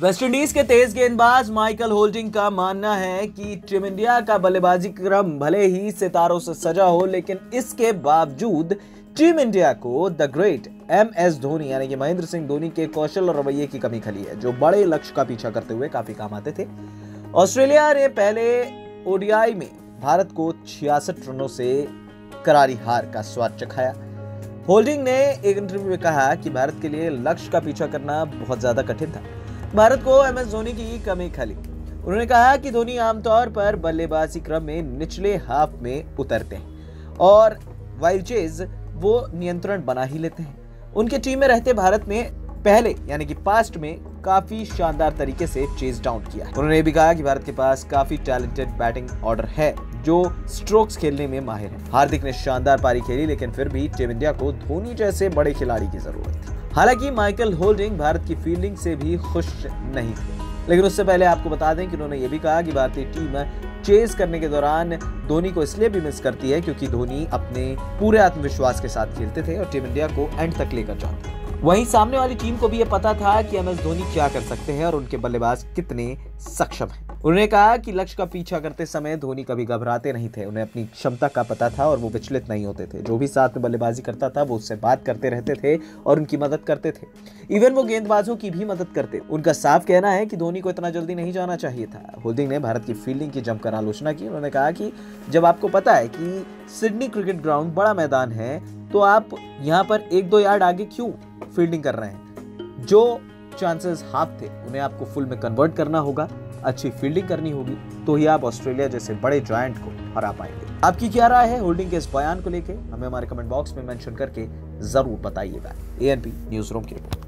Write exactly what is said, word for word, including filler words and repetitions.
West Indies के तेज गेंदबाज Michael holding का मानना है कि टीम इंडिया का बल्लेबाजी क्रम भले ही सितारों से सजा हो, लेकिन इसके बावजूद टीम इंडिया को the great M S Dhoni यानी कि महेंद्र सिंह धोनी के कौशल और रवैये की कमी खली है, जो बड़े लक्ष्य का पीछा करते हुए काफी काम आते थे। ऑस्ट्रेलिया ने पहले ओडीआई में भारत को छियासठ रनों से करारी हार का स्वाद चखाया। होल्डिंग ने एक इंटरव्यू में कहा कि भारत के लिए लक्ष्य का पीछा करना बहुत ज्यादा कठिन था, भारत को एम एस धोनी की कमी खली। उन्होंने कहा कि धोनी आमतौर पर बल्लेबाजी क्रम में निचले हाफ में उतरते हैं और वाइल्ड चेज वो नियंत्रण बना ही लेते हैं। उनके टीम में रहते भारत में पहले यानी कि पास्ट में काफी शानदार तरीके से चेज डाउन किया है। उन्होंने भी कहा कि भारत के पास काफी टैलेंटेड बैटिंग ऑर्डर है जो स्ट्रोक्स खेलने में माहिर है। हार्दिक ने शानदार पारी खेली, लेकिन फिर भी टीम इंडिया को धोनी जैसे बड़े खिलाड़ी की जरूरत थी। हालांकि माइकल होल्डिंग भारत की फील्डिंग से भी खुश नहीं थे, लेकिन उससे पहले आपको बता दें कि उन्होंने ये भी कहा कि भारतीय टीम चेज करने के दौरान धोनी को इसलिए भी मिस करती है क्योंकि धोनी अपने पूरे आत्मविश्वास के साथ खेलते थे और टीम इंडिया को एंड तक लेकर जाते थे। वहीं सामने वाली टीम को भी यह पता था कि एम एस धोनी क्या कर सकते हैं और उनके बल्लेबाज कितने सक्षम हैं। उन्होंने कहा कि लक्ष्य का पीछा करते समय धोनी कभी घबराते नहीं थे, उन्हें अपनी क्षमता का पता था और वो विचलित नहीं होते थे। जो भी साथ में बल्लेबाजी करता था वो उससे बात करते रहते थे और उनकी मदद करते थे। इवन वो गेंदबाजों की भी मदद करते। उनका साफ कहना है कि धोनी को इतना जल्दी नहीं जाना चाहिए था। होल्डिंग ने भारत की फील्डिंग की जमकर आलोचना की। उन्होंने कहा कि जब आपको पता है कि सिडनी क्रिकेट ग्राउंड बड़ा मैदान है तो आप यहाँ पर एक दो यार्ड आगे क्यों फील्डिंग कर रहे हैं। जो चांसेस हाफ थे उन्हें आपको फुल में कन्वर्ट करना होगा, अच्छी फील्डिंग करनी होगी, तो ही आप ऑस्ट्रेलिया जैसे बड़े जायंट को हरा पाएंगे। आपकी क्या राय है होल्डिंग के इस बयान को लेके? हमें हमारे कमेंट बॉक्स में मेंशन करके जरूर बताइएगा। एएनपी न्यूज़ रूम की रिपोर्ट।